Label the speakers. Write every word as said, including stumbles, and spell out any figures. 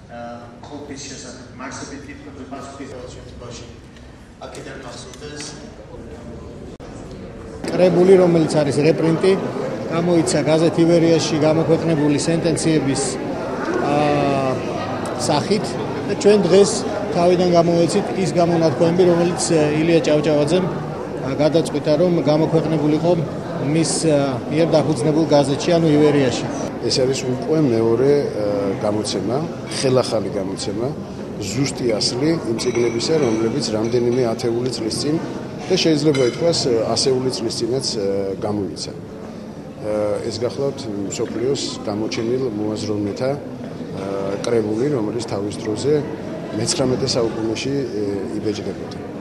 Speaker 1: ხופის შესახებ მარსებითი პასუხის შემთხვევაში აქედან გახსოვდეს კრებული, რომელიც არის რეპრინტი, გამოიცა გაზეთ ივერიაში გამოქვეყნებული სენტენციების სახით და ჩვენ დღეს თავიდან გამოვეცით ის გამონათქვამები, რომელიც ილია ჭავჭავაძემ გადაწყვიტა, რომ გამოქვეყნებულიყო მის მიერ დაფუძნებულ გაზეთში, ანუ ივერიაში.
Speaker 2: ეს არის უკვე მეორე გამოცემა, ხელახალი გამოცემა, ზუსტი ასლი იმ წიგნებისა, რომლებიც რამდენიმე ათეული წლის წინ და შეიძლება ითქვას ასეული წლის წინაც გამოვიცა. ეს გახლავთ მსოფლიოს გამოჩენილ მოაზროვნეთა კრებული, რომელიც თავის დროზე მეცხრამეტე საუკუნეში იბეჭდებოდა.